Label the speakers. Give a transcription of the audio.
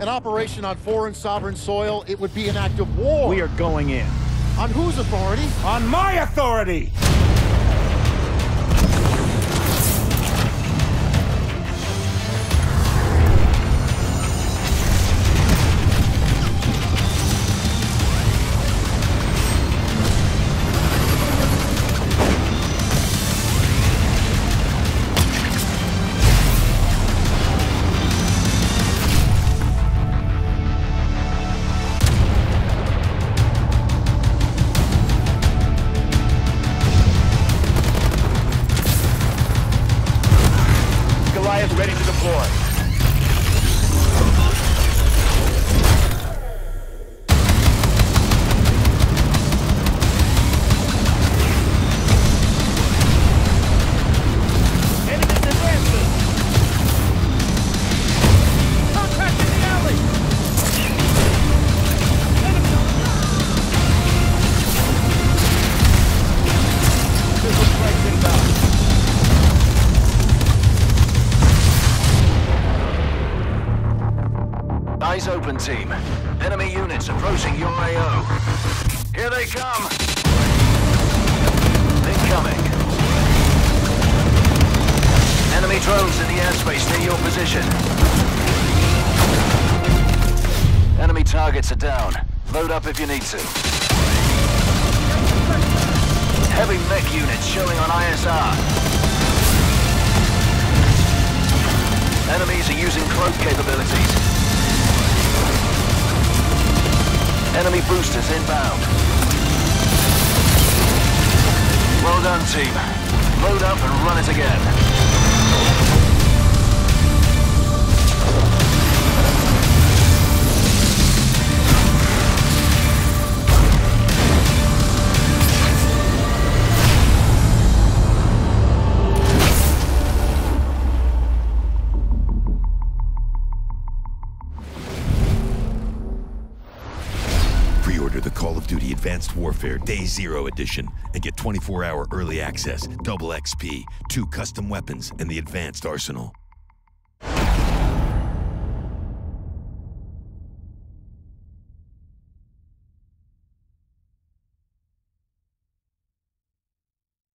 Speaker 1: An operation on foreign sovereign soil, it would be an act of war.
Speaker 2: We are going in.
Speaker 1: On whose authority?
Speaker 2: On my authority!
Speaker 3: Ready to deploy. Enemies advancing. Contact in the alley. Missile strikes inbound. Eyes open, team. Enemy units approaching your AO. Here they come! Incoming. Enemy drones in the airspace near your position. Enemy targets are down. Load up if you need to. Heavy mech units showing on ISR. Enemies are using cloak capabilities. Enemy boosters inbound. Well done, team. Load up and run it again.
Speaker 4: Pre-order the Call of Duty Advanced Warfare Day Zero Edition and get 24-hour early access, double XP, 2 custom weapons, and the advanced arsenal.